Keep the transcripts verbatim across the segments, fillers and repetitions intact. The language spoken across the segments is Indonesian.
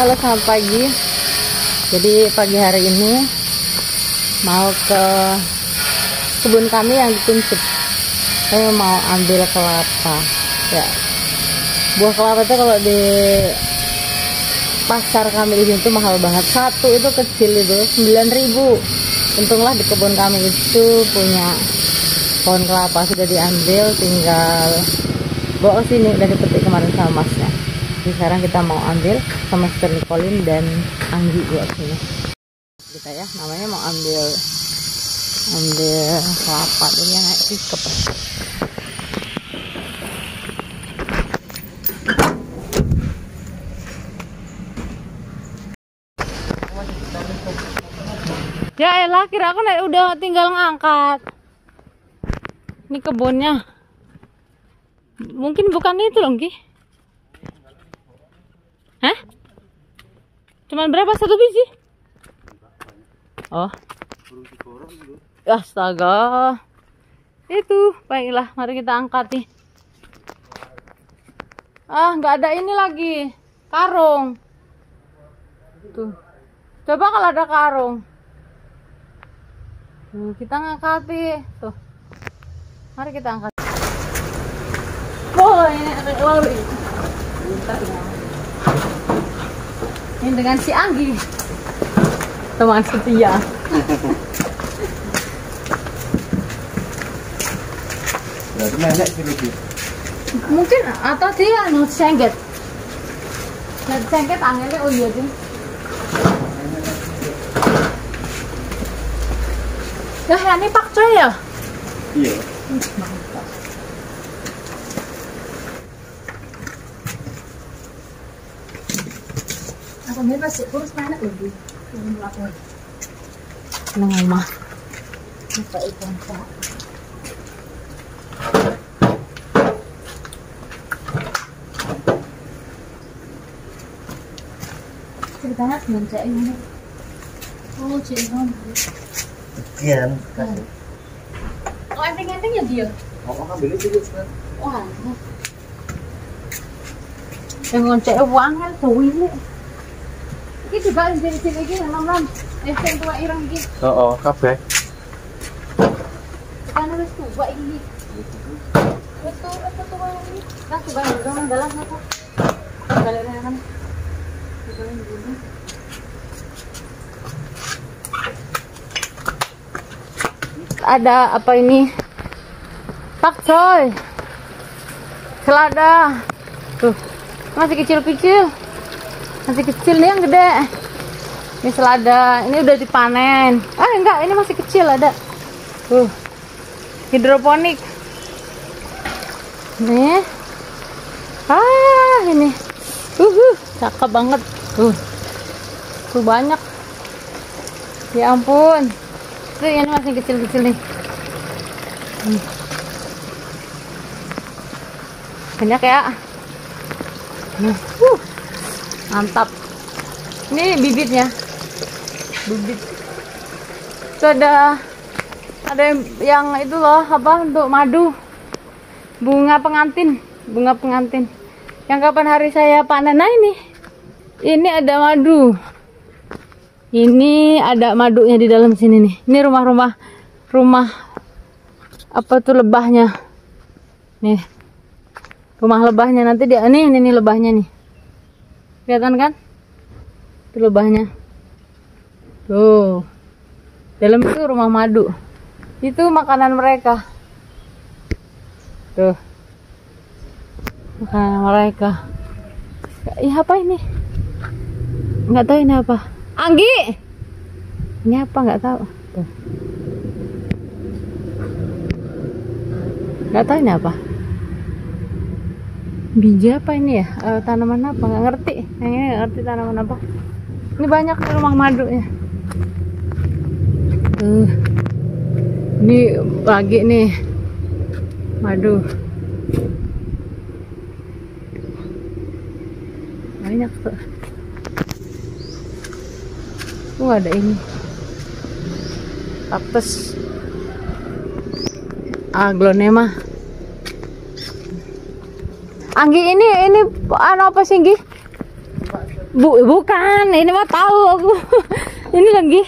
Halo, selamat pagi. Jadi pagi hari ini mau ke kebun kami yang dituntut. Saya mau ambil kelapa. Ya, buah kelapa itu kalau di pasar kami di sini tuh mahal banget. Satu itu kecil itu sembilan ribu. Untunglah di kebun kami itu punya pohon kelapa, sudah diambil, tinggal bawa ke sini, udah dipetik kemarin sama masnya. Jadi sekarang kita mau ambil sama Mister Nicolin dan Anggi buat sini. Kita ya, namanya mau ambil ambil kelapa, jadi naik pickup. Ya elah, kira aku naik udah tinggal ngangkat. Ini kebunnya. Mungkin bukan itu loh, Ki. Hah? Cuman berapa satu biji? Oh. Astaga. Itu, baiklah, mari kita angkat nih. Ah, nggak ada ini lagi. Karung. Tuh. Coba kalau ada karung. Tuh, kita ngangkati. Tuh. Mari kita angkat. Oh, ini ada lori. Ini dengan si Anggi, teman setia. Berarti nenek sih. Mungkin atau dia anu sengket. Net sengket angelnya, oh iya tuh. Ya, ini pakcoy ya? Iya. Mantap. Aku bebas sih, kurus banget lebih. Belum lapor. Nang omah. Apa itu Pak? Ceritanya dengan cek ini. Oh, cek ini. Sekian. Oh, enteng-enteng ya dia? Oh, ambil itu kan. Wah. Yang ngoncek uang kan suwi. Ini juga jadi-jadi lagi enam-enam. Eh, yang tua irang iki. Oh, oh, kabeh. Kan wis tua iki. Wis tua, wis tua iki. Lah coba ndang dalan apa? Balik kan. Ada apa ini? Pakcoy. Selada. Tuh. Masih kecil-kecil. Masih kecil nih yang gede. Ini selada, ini udah dipanen. Ah enggak, ini masih kecil ada. Tuh. Hidroponik. Nih. Ah, ini. Uh, cakep banget. Tuh. Tuh banyak. Ya ampun. Tuh ini masih kecil-kecil nih. Hmm. Banyak ya. Nah, uh, mantap. Ini bibitnya, bibit. Itu ada, ada yang itu loh, apa untuk madu, bunga pengantin, bunga pengantin. Yang kapan hari saya panen? Nah ini, ini ada madu. Ini ada madunya di dalam sini nih. Ini rumah-rumah, rumah apa tuh lebahnya? Nih. Rumah lebahnya nanti dia nih, ini, ini lebahnya nih. Kelihatan kan? Itu lebahnya. Tuh. Dalam itu rumah madu. Itu makanan mereka. Tuh. Makanan mereka. Ih, apa ini? Nggak tahu ini apa. Anggi. Ini apa nggak tahu. Tuh. Nggak tahu ini apa. Biji apa ini ya? E, tanaman apa? Nggak ngerti. Yang ini nggak ngerti tanaman apa. Ini banyak di rumah madu ya. Tuh. Ini lagi nih madu. Banyak tuh. Tuh ada ini. Kaktus. Aglonema. Anggi ini ini anu apa sih Anggi? Bu, bukan. Ini mah tahu aku. Ini lagi.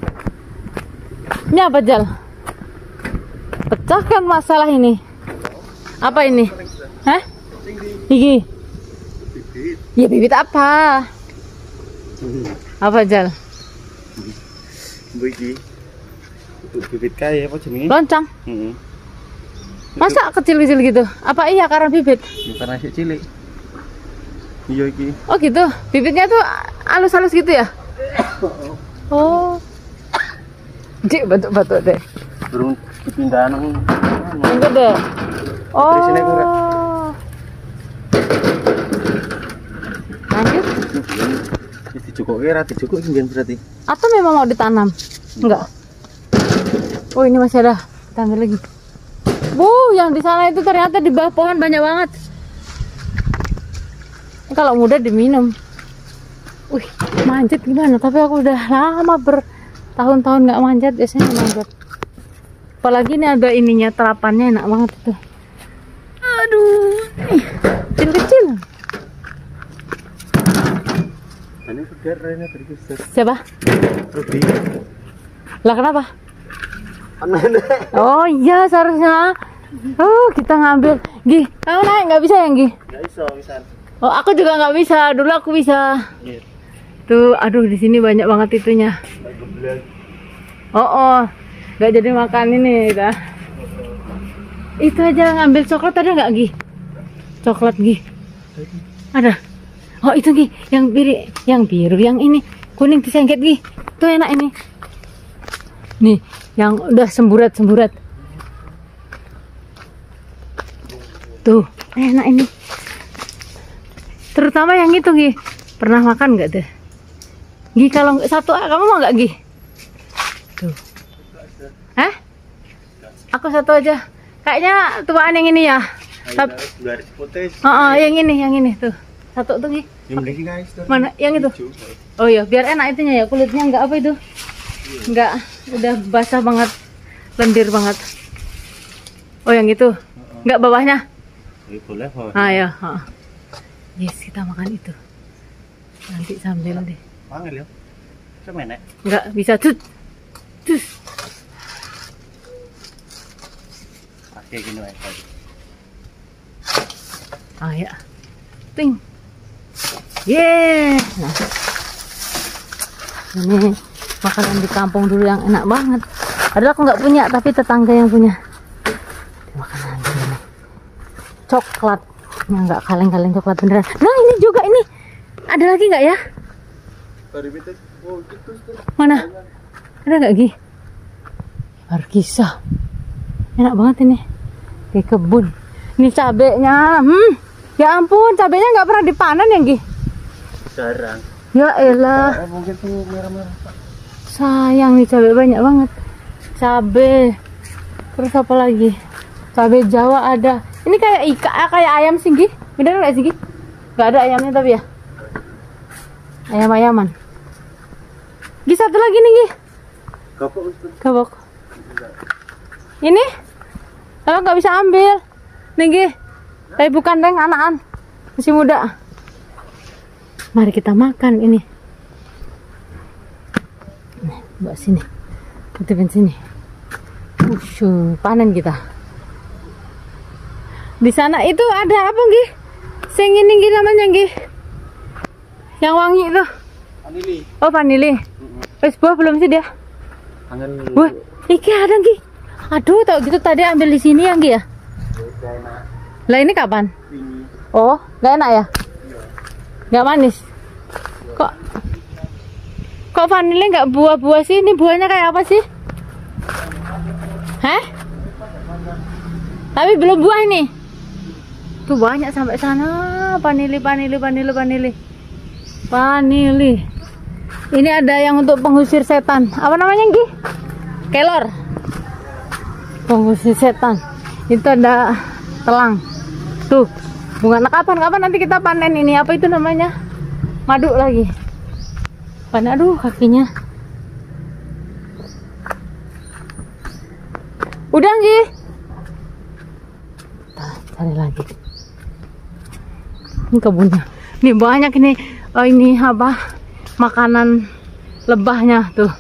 Ini apa, Jal? Pecahkan masalah ini. Apa ini? Hah? Gigi. Ya bibit apa? Apa, Jal? Biji. Bibit kaya apa jenis? Loncang. Heeh. Masa kecil-kecil gitu? Apa iya karena bibit? Bukan nasi cilik. Iya iki. Oh gitu. Bibitnya tuh halus-halus gitu ya? Oh. Dik batuk-batuk deh. Burung dipindah nang. Enggak deh. Oh. Sini kurang. Lanjut. Dicukup kira dicukup sembilan berarti. Atau memang mau ditanam? Enggak. Oh ini masih ada. Kita ambil lagi. Bu, yang di sana itu ternyata di bawah pohon banyak banget. Kalau muda diminum. Wih, manjat gimana? Tapi aku udah lama bertahun-tahun nggak manjat, biasanya manjat. Apalagi ini ada ininya, terapannya enak banget itu. Aduh, nih, kecil-kecil. Ini segar Rena berkisar. Siapa? Ruby. Lah kenapa? Aneh. Oh iya seharusnya. Oh kita ngambil. Gi, kamu naik nggak bisa ya Gi? Enggak bisa, bisa. Oh aku juga nggak bisa. Dulu aku bisa. Iya. Tuh, aduh di sini banyak banget itunya. Oh oh, nggak jadi makan ini dah. Itu aja ngambil coklat ada nggak Gi? Coklat Gi? Ada. Oh itu Gi, yang biru, yang biru, yang ini kuning disengket Gi. Tuh enak ini. Nih, yang udah semburat-semburat. Tuh, enak ini. Terutama yang itu, Gi. Pernah makan nggak deh? Gi, kalau satu, kamu mau nggak, Gi? Tuh. Hah? Aku satu aja. Kayaknya tuaan yang ini ya. Tapi, garis putih. oh, oh, yang ini, yang ini tuh. Satu tuh, Gi. Yang ini guys. Mana? Yang itu? Oh iya, biar enak itunya ya. Kulitnya nggak apa itu? Nggak, udah basah banget, lendir banget. Oh yang itu, nggak bawahnya? Iya boleh. Ah ya, ha. Yes kita makan itu. Nanti sambil deh. Panggil ya. Coba nek. Nggak bisa tut, tut. Pakai gini aja. Ah ya, ting. Yeah. Nah, ini makanan di kampung dulu yang enak banget. Padahal aku nggak punya, tapi tetangga yang punya. Makanan ini coklat, yang nggak kaleng-kaleng coklat beneran. Nah ini juga ini, ada lagi nggak ya? Mana? Ada nggak Gi? Baru kisah. Enak banget ini, kayak kebun. Ini cabenya, hmm, ya ampun, cabenya nggak pernah dipanen ya Gi? Jarang. Ya elah. Mungkin tuh merah-merah. Sayang nih cabai banyak banget. Cabai. Terus apa lagi? Cabai Jawa ada. Ini kayak ikan, kayak ayam sih Gi. Bener nggak sih Gi? Gak ada ayamnya tapi ya. Ayam-ayaman. Gi satu lagi nih Gi. Kapok. Kabok. Ini? Kalau nggak bisa ambil. Nih Gi. Tapi bukan deng anakan. Masih muda. Mari kita makan ini. Nih, bawa sini. Tutupin sini. Ushu, panen kita. Di sana itu ada apa, Gi? Sing ini Gi namanya, Gi. Yang wangi itu. Vanili. Oh, vanili. Wes buah belum sih dia? Angen. Wah, iki ada, Gi. Aduh, tau gitu tadi ambil di sini ya, Gi ya? Lah ini kapan? Ini. Oh, nggak enak ya? Nggak manis. Kok kok vanili nggak buah-buah sih? Ini buahnya kayak apa sih? Hah? Tapi belum buah ini. Tuh banyak sampai sana. Vanili, vanili, vanili, vanili. Vanili. Ini ada yang untuk pengusir setan. Apa namanya, Gi? Kelor. Pengusir setan. Itu ada telang. Tuh. Bunga. Nah, kapan-kapan nanti kita panen ini. Apa itu namanya? Madu lagi. Panen, aduh kakinya. Udah, Gi. Nah, cari lagi. Ini kebunnya. Nih banyak ini oh ini apa? Makanan lebahnya tuh.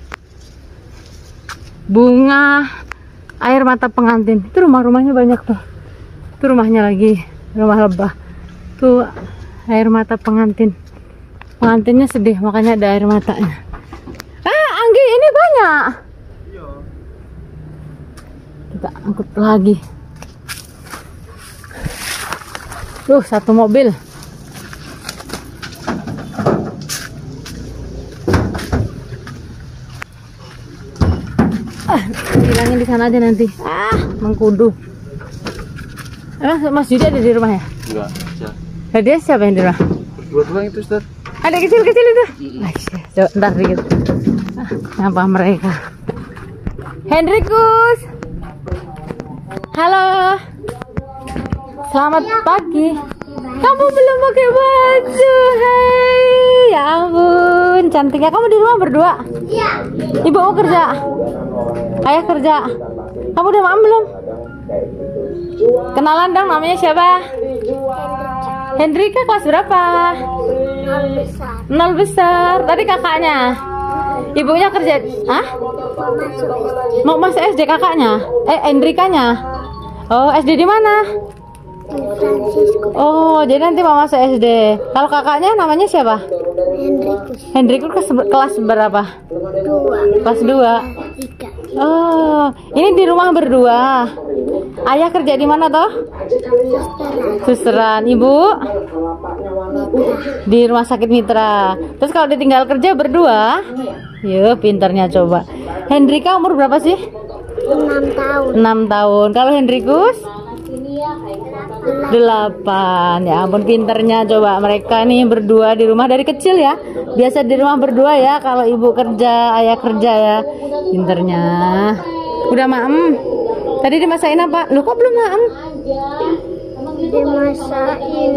Bunga air mata pengantin. Itu rumah-rumahnya banyak tuh. Itu rumahnya lagi, rumah lebah. Tuh air mata pengantin. Pengantinnya sedih, makanya ada air matanya. Ah, Anggi, ini banyak. Kita angkut lagi. Tuh, satu mobil. Ah, hilangin di sana aja nanti. Ah, mengkudu. Emang Mas Yudi ada di rumah ya? Enggak, ya. Nah, dia siapa yang di rumah? Berdua-dua itu, Ustaz. Ada kecil-kecil itu. Aisyah, coba ntar dikit. Ah, apa mereka? Hendrikus. Halo. Selamat pagi. Kamu belum pakai baju. Hei, ya ampun, cantiknya. Kamu di rumah berdua? Iya. Ibu mau kerja? Ayah kerja. Kamu udah makan belum? Kenalan dong, namanya siapa? Hendrika, kelas berapa? Nol besar. Nol besar. Tadi kakaknya. Ibunya kerja. Hah? Mau masuk Mau masuk S S D D kakaknya? Eh, Hendrikanya. Oh, S D di mana? di Francisco. Oh, jadi nanti mau masuk S D. Kalau kakaknya namanya siapa? Hendrikus Hendrikus kelas, kelas berapa? dua. Kelas dua. Tiga. Oh, ini di rumah berdua. Ayah kerja di mana toh? Susteran. Susteran. Ibu Mitra. di rumah sakit Mitra. Terus kalau ditinggal kerja berdua? Yuk, pinternya coba. Hendrika umur berapa sih? Enam tahun. enam tahun. Kalau Hendrikus? Delapan. delapan. Ya ampun, pinternya coba. Mereka nih berdua di rumah dari kecil ya. Biasa di rumah berdua ya. Kalau ibu kerja, ayah kerja ya. Pinternya. Udah maem. Tadi dimasakin apa? Lu kok belum maem? Dimasakin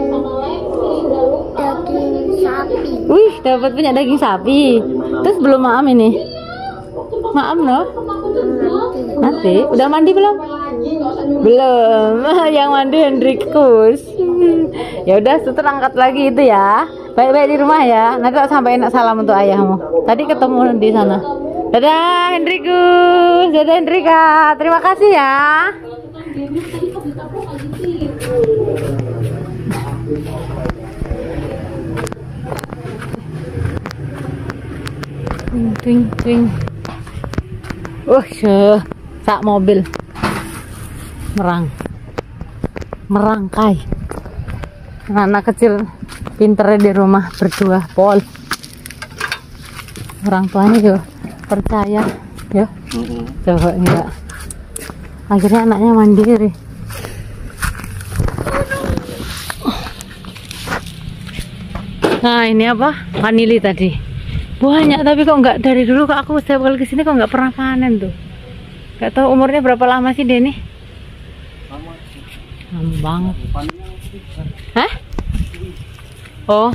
daging sapi. Wih, dapat punya daging sapi. Terus belum maem ini? Maem loh. Nanti. Nanti. Udah mandi belum? Belum. Yang mandi Hendrikus. Ya udah, Suster angkat lagi itu ya. Baik-baik di rumah ya. Nanti tak sampaikan salam untuk ayahmu. Tadi ketemu di sana. Dadah Hendrikus. Dadah Hendrika. Terima kasih ya. Twing twing twing. Wah, uh, sak mobil merang merangkai. Anak-anak kecil pinternya di rumah berdua pol. Orang tuanya juga percaya ya. Coba enggak. Akhirnya anaknya mandiri. Nah, ini apa? Vanili tadi. Banyak, tapi kok nggak dari dulu kok aku setiap kali kesini kok nggak pernah panen tuh. Nggak tahu umurnya berapa lama sih Denny? Lama. Lama banget. Panjang sih. Hah? Oh.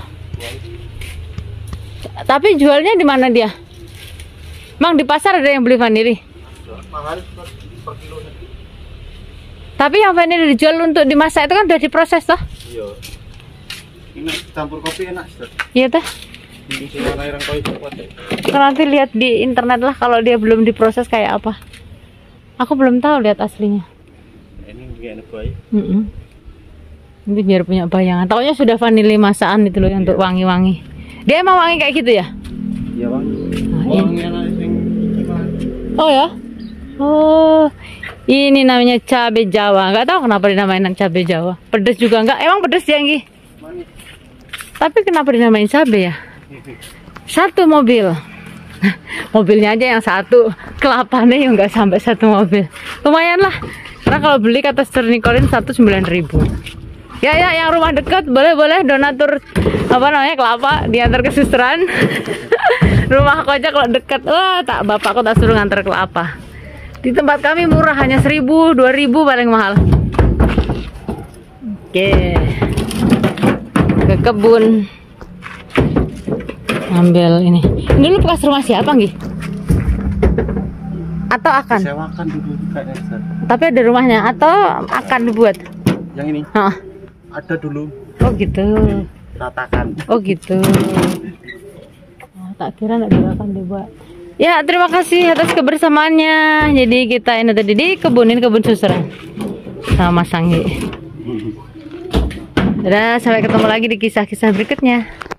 Tapi jualnya di mana dia? Emang di pasar ada yang beli vanili? Mahal per kilo. Tapi yang vanili dijual untuk dimasak itu kan udah diproses toh? Iya. Ini campur kopi enak, Ustaz. Iya toh? Ini sih warna irang koi cepat. Nanti lihat di internet lah kalau dia belum diproses kayak apa. Aku belum tahu lihat aslinya. Ini juga enak koi. Mm -mm. Nanti biar punya bayangan. Taunya sudah vanili masakan itu loh yang untuk wangi-wangi. Dia emang wangi kayak gitu ya? Iya, Bang. Nah, ini. Wangian yang Oh ya? Oh, ini namanya cabai Jawa. Nggak tahu kenapa dinamain cabai Jawa. Pedes juga nggak? Emang pedes ya, Nggi? manis. Tapi kenapa dinamain cabai ya? Satu mobil. Mobilnya aja yang satu, kelapanya yang nggak sampai satu mobil. Lumayan lah. Karena kalau beli kata Mister Nikolin satu sembilan ribu. Ya ya, yang rumah dekat boleh-boleh donatur apa namanya kelapa diantar ke susteran. Rumah aku aja kalau dekat, wah tak bapakku tak suruh ngantar kelapa. Di tempat kami murah, hanya seribu, dua ribu paling mahal. Oke, ke kebun ambil ini. Ini lu bekas rumah siapa Nggi? Atau akan? Sewakan dulu kayaknya, Ustaz. Tapi ada rumahnya atau akan dibuat? Yang ini Hah. ada dulu. Oh gitu. ratakan. Oh gitu. Oh, tak kira nak dimakan dibuat. Ya, terima kasih atas kebersamaannya. Jadi kita ini tadi di kebunin kebun susra sama Mas Anggi. Dadah, sampai ketemu lagi di kisah-kisah berikutnya.